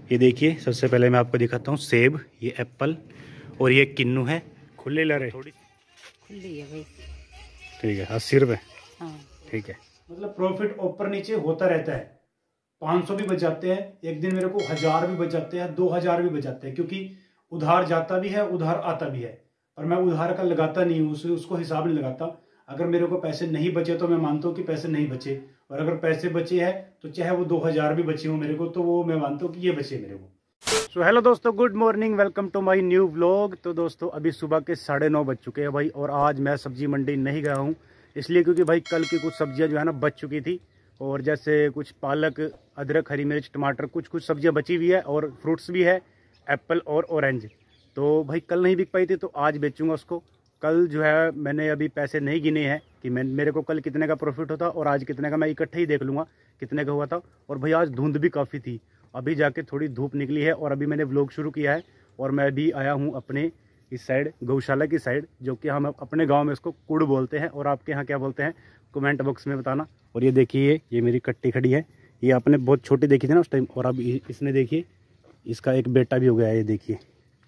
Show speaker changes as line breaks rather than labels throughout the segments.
ये देखिए, सबसे पहले मैं आपको दिखाता हूँ सेब, ये एप्पल और ये किन्नू है। खुले ला रहे, थोड़ी
खुली है भाई।
ठीक है, 80 रुपये।
हाँ
ठीक है, मतलब प्रॉफिट ऊपर नीचे होता रहता है। 500 भी बच जाते हैं एक दिन, मेरे को 1000 भी बच जाते हैं, 2000 भी बच जाते हैं, क्योंकि उधार जाता भी है उधार आता भी है। और मैं उधार का लगाता नहीं हूँ, उसको हिसाब नहीं लगाता। अगर मेरे को पैसे नहीं बचे तो मैं मानता हूँ कि पैसे नहीं बचे, और अगर पैसे बचे हैं तो चाहे वो 2000 भी बचे हो मेरे को, तो वो मैं मानता हूँ कि ये बचे मेरे को। सो हेलो दोस्तों, good morning, welcome to my new vlog. तो दोस्तों अभी सुबह के 9:30 बज चुके हैं भाई, और आज मैं सब्जी मंडी नहीं गया हूँ, इसलिए क्योंकि भाई कल की कुछ सब्जियां जो है ना बच चुकी थी, और जैसे कुछ पालक, अदरक, हरी मिर्च, टमाटर, कुछ सब्जियां बची हुई है, और फ्रूट्स भी है, एप्पल और ऑरेंज। तो भाई कल नहीं बिक पाई थी, तो आज बेचूंगा उसको। कल जो है मैंने अभी पैसे नहीं गिने हैं कि मेरे को कल कितने का प्रॉफिट होता और आज कितने का, मैं इकट्ठे ही देख लूँगा कितने का हुआ था। और भाई आज धुंध भी काफ़ी थी, अभी जाके थोड़ी धूप निकली है, और अभी मैंने व्लॉग शुरू किया है। और मैं भी आया हूँ अपने इस साइड, गौशाला की साइड, जो कि हम अपने गांव में इसको कुड़ बोलते हैं, और आपके यहाँ क्या बोलते हैं कमेंट बॉक्स में बताना। और ये देखिए, ये मेरी कट्टी खड़ी है, ये आपने बहुत छोटी देखी थी ना उस टाइम, और अब इसने देखिए इसका एक बेटा भी हो गया है, ये देखिए।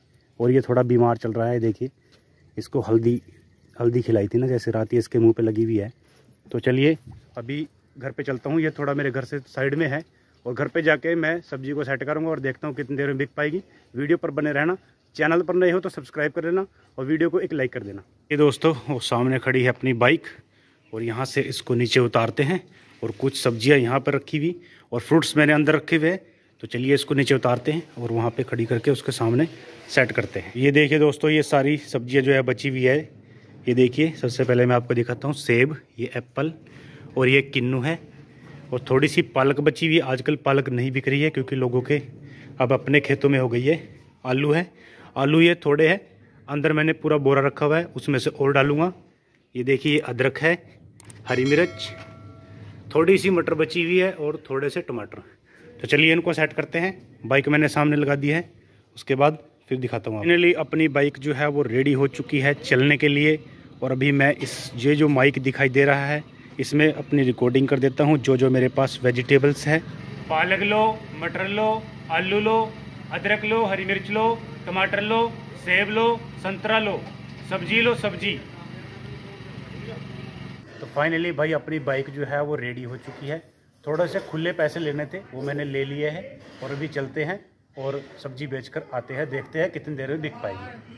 और ये थोड़ा बीमार चल रहा है, देखिए इसको हल्दी खिलाई थी ना, जैसे रात, इसके मुँह पर लगी हुई है। तो चलिए अभी घर पर चलता हूँ, ये थोड़ा मेरे घर से साइड में है, और घर पे जाके मैं सब्जी को सेट करूंगा और देखता हूँ कितनी देर में बिक पाएगी। वीडियो पर बने रहना, चैनल पर नए हो तो सब्सक्राइब कर लेना, और वीडियो को एक लाइक कर देना। ये दोस्तों वो सामने खड़ी है अपनी बाइक, और यहाँ से इसको नीचे उतारते हैं, और कुछ सब्जियाँ यहाँ पर रखी हुई और फ्रूट्स मैंने अंदर रखे हुए हैं। तो चलिए इसको नीचे उतारते हैं और वहाँ पर खड़ी करके उसके सामने सेट करते हैं। ये देखिए दोस्तों, ये सारी सब्जियाँ जो है बची हुई है। ये देखिए, सबसे पहले मैं आपको दिखाता हूँ सेब, ये एप्पल और ये किन्नू है, और थोड़ी सी पालक बची हुई है। आजकल पालक नहीं बिक रही है क्योंकि लोगों के अब अपने खेतों में हो गई है। आलू है, आलू ये थोड़े हैं, अंदर मैंने पूरा बोरा रखा हुआ है, उसमें से और डालूंगा। ये देखिए, अदरक है, हरी मिर्च, थोड़ी सी मटर बची हुई है, और थोड़े से टमाटर। तो चलिए इनको सेट करते हैं। बाइक मैंने सामने लगा दी है, उसके बाद फिर दिखाता हूँ। फाइनली अपनी बाइक जो है वो रेडी हो चुकी है चलने के लिए, और अभी मैं ये जो माइक दिखाई दे रहा है इसमें अपनी रिकॉर्डिंग कर देता हूँ। जो मेरे पास वेजिटेबल्स है, पालक लो, मटर लो, आलू लो, अदरक लो, हरी मिर्च लो, टमाटर लो, सेब लो, संतरा लो, सब्जी लो, सब्जी। तो फाइनली भाई अपनी बाइक जो है वो रेडी हो चुकी है। थोड़े से खुले पैसे लेने थे, वो मैंने ले लिए हैं, और अभी चलते हैं और सब्जी बेचकर आते हैं, देखते हैं कितनी देर में बिक पाएगी।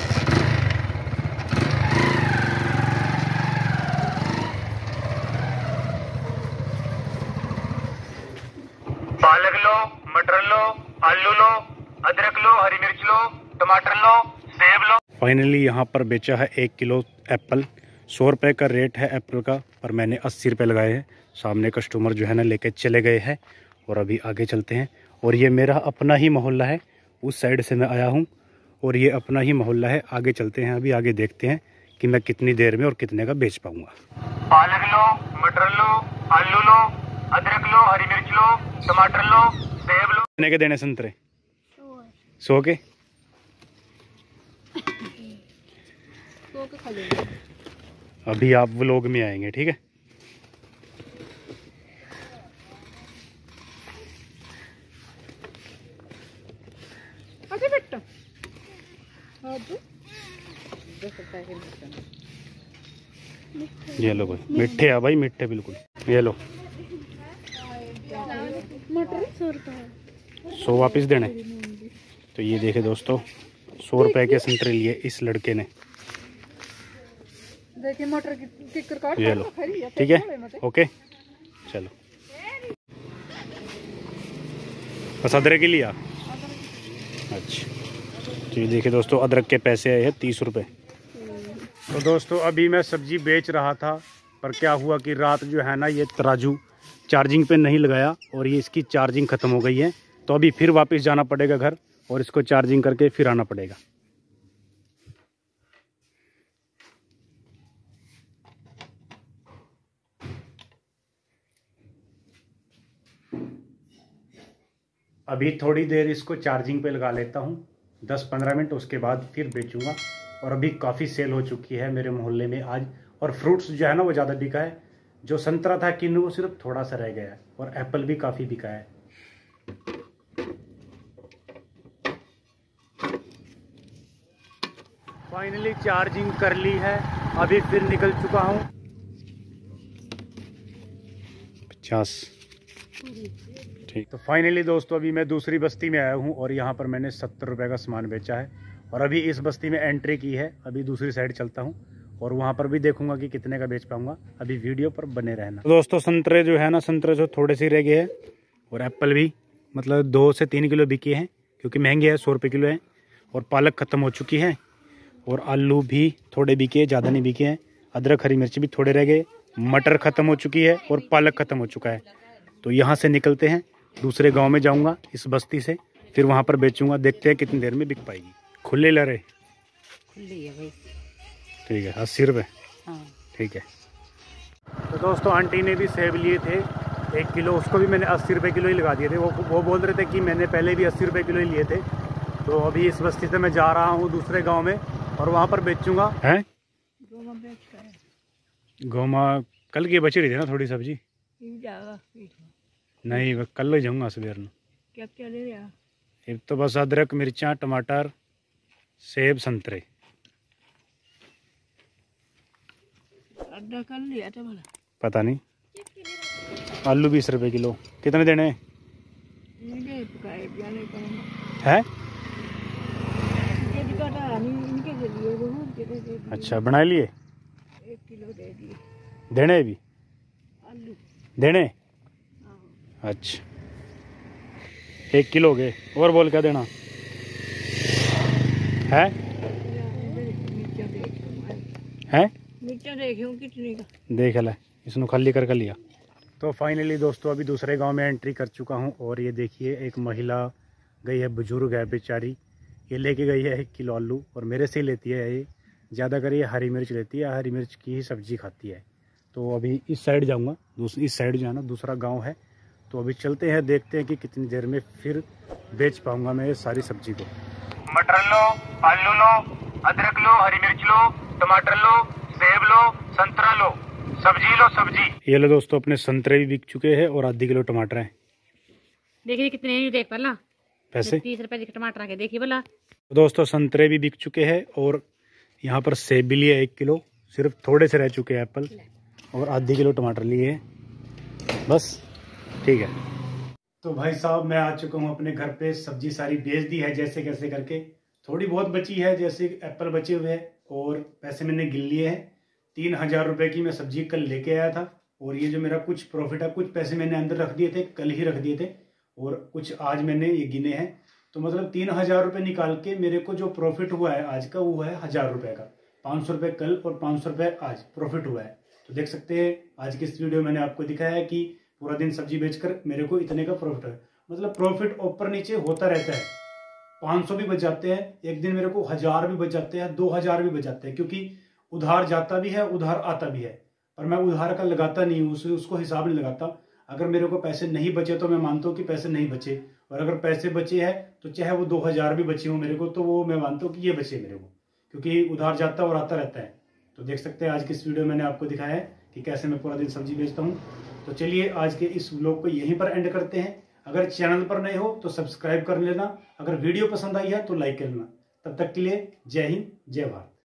पालक लो, मटर लो, आलू लो, अदरक लो, हरी मिर्च लो, टमाटर लो, सेब लो। फाइनली यहाँ पर बेचा है 1 किलो एप्पल। 100 रुपये का रेट है एप्पल का, पर मैंने 80 रुपये लगाए हैं। सामने कस्टमर जो है ना लेके चले गए हैं, और अभी आगे चलते हैं। और ये मेरा अपना ही मोहल्ला है, उस साइड से मैं आया हूँ, और ये अपना ही मोहल्ला है। आगे चलते हैं, अभी आगे देखते हैं कि मैं कितनी देर में और कितने का बेच पाऊँगा। पालक लो, मटर लो, आलू लो, अदरक लो, हरी मिर्च लो, टमाटर लो, सेब लो। कितने के देने संतरे? 100 के। अभी आप व्लॉग में आएंगे, ठीक है। ये लो भाई, मीठे है भाई, मीठे बिल्कुल। ये लो, 100 वापिस देने। तो ये देखे दोस्तों, 100 रुपए के संतरे लिए इस लड़के ने। देखिए मटर की, ये लो, ठीक है, ओके चलो। बस अदरक के लिया, अच्छा। तो ये देखिए दोस्तों, अदरक के पैसे आए हैं 30 रुपये। तो दोस्तों अभी मैं सब्जी बेच रहा था, पर क्या हुआ कि रात जो है ना ये तराजू चार्जिंग पे नहीं लगाया, और ये इसकी चार्जिंग ख़त्म हो गई है। तो अभी फिर वापस जाना पड़ेगा घर, और इसको चार्जिंग करके फिर आना पड़ेगा। अभी थोड़ी देर इसको चार्जिंग पे लगा लेता हूँ, 10-15 मिनट, उसके बाद फिर बेचूंगा। और अभी काफ़ी सेल हो चुकी है मेरे मोहल्ले में आज, और फ्रूट्स जो है ना वो ज़्यादा बिका है। जो संतरा था किन्नू, वो सिर्फ थोड़ा सा रह गया है, और एप्पल भी काफ़ी बिका है। फाइनली चार्जिंग कर ली है, अभी फिर निकल चुका हूँ। 50 ठीक। तो फाइनली दोस्तों अभी मैं दूसरी बस्ती में आया हूँ और यहाँ पर मैंने 70 रुपये का सामान बेचा है और अभी इस बस्ती में एंट्री की है। अभी दूसरी साइड चलता हूँ और वहाँ पर भी देखूंगा कि कितने का बेच पाऊंगा। अभी वीडियो पर बने रहना। तो दोस्तों संतरे जो है ना, संतरे जो थोड़े से रह गए हैं और एप्पल भी मतलब 2 से 3 किलो बिके हैं क्योंकि महंगे हैं, 100 रुपये किलो है। और पालक ख़त्म हो चुकी है और आलू भी थोड़े बिके, ज़्यादा नहीं बिके हैं। अदरक हरी मिर्च भी थोड़े रह गए। मटर ख़त्म हो चुकी है और पालक ख़त्म हो चुका है। तो यहाँ से निकलते हैं, दूसरे गांव में जाऊँगा इस बस्ती से, फिर वहाँ पर बेचूँगा। देखते हैं कितनी देर में बिक पाएगी। खुले ला रहे?
खुली है भाई।
ठीक है, 80 रुपये।
हाँ
ठीक है। तो दोस्तों आंटी ने भी सेब लिए थे 1 किलो, उसको भी मैंने 80 रुपये किलो ही लगा दिए थे। वो बोल रहे थे कि मैंने पहले भी 80 रुपये किलो ही लिए थे। तो अभी इस बस्ती से मैं जा रहा हूँ दूसरे गांव में और वहाँ पर बेचूँगा। हैं गोमा कल की बची रही थी ना थोड़ी सब्जी? नहीं, कल ले जाऊँगा सवेर में।
क्या क्या ले रहा?
एक तो बस अदरक, मिर्चा, टमाटर, सेब, संतरे।
अदरक कर लिया था भला?
पता नहीं। आलू 20 रुपये किलो। कितने देने हैं? अच्छा बना लिए?
1 किलो दे दिए।
देने भी?
आलू
देने? अच्छा 1 किलो गए। और बोल क्या देना है? हैं?
मिर्चा देखियो कितनी का
देख ले, इसने खाली करके लिया। तो फाइनली दोस्तों अभी दूसरे गांव में एंट्री कर चुका हूं और ये देखिए एक महिला गई है, बुजुर्ग है बेचारी, ये लेके गई है 1 किलो आलू और मेरे से ही लेती है। ये ज़्यादा कर ये हरी मिर्च लेती है, हरी मिर्च की ही सब्जी खाती है। तो अभी इस साइड जाऊँगा, इस साइड जो है ना दूसरा गाँव है। तो अभी चलते हैं, देखते हैं कि कितनी देर में फिर बेच पाऊँगा मैं ये सारी सब्जी को। मटर लो, आलू लो, अदरक लो, हरी मिर्च लो, टमाटर लो, सेब लो, संतरा लो, सब्जी लो सब्जी। ये लो दोस्तों अपने संतरे भी बिक चुके हैं और आधी किलो टमाटर हैं।
देखिए कितने देख पला
पैसे
30 रुपए के टमाटर के देखिए भला।
दोस्तों संतरे भी बिक चुके हैं और यहाँ पर सेब भी लिए 1 किलो, सिर्फ थोड़े से रह चुके हैं एप्पल, और आधी किलो टमाटर लिए हैं बस। ठीक है। तो भाई साहब मैं आ चुका हूँ अपने घर पे, सब्जी सारी बेच दी है जैसे कैसे करके। थोड़ी बहुत बची है, जैसे एप्पल बचे हुए हैं और पैसे मैंने गिन लिए हैं। 3000 रुपये की मैं सब्जी कल लेके आया था और ये जो मेरा कुछ प्रॉफिट है, कुछ पैसे मैंने अंदर रख दिए थे, कल ही रख दिए थे और कुछ आज मैंने ये गिने हैं। तो मतलब 3000 रुपये निकाल के मेरे को जो प्रॉफिट हुआ है आज का वो है 1000 रुपये का। 500 रुपये कल और 500 रुपये आज प्रॉफिट हुआ है। तो देख सकते हैं आज की इस वीडियो मैंने आपको दिखाया है कि पूरा दिन सब्जी बेचकर मेरे को इतने का प्रॉफिट है। मतलब प्रॉफिट ऊपर नीचे होता रहता है। 500 भी बच जाते हैं, एक दिन मेरे को 1000 भी बच जाते हैं, 2000 भी बच जाते हैं, क्योंकि उधार जाता भी है उधार आता भी है। पर मैं उधार का लगाता नहीं हूँ, उसको हिसाब नहीं लगाता। अगर मेरे को पैसे नहीं बचे तो मैं मानता हूँ कि पैसे नहीं बचे, और अगर पैसे बचे हैं तो चाहे वो 2000 भी बचे हो मेरे को, तो वो मैं मानता हूँ कि ये बचे मेरे को, क्योंकि उधार जाता और आता रहता है। तो देख सकते हैं आज की इस वीडियो मैंने आपको दिखाया है कि कैसे मैं पूरा दिन सब्जी बेचता हूँ। तो चलिए आज के इस व्लॉग को यहीं पर एंड करते हैं। अगर चैनल पर नए हो तो सब्सक्राइब कर लेना, अगर वीडियो पसंद आई है तो लाइक कर लेना। तब तक के लिए जय हिंद जय भारत।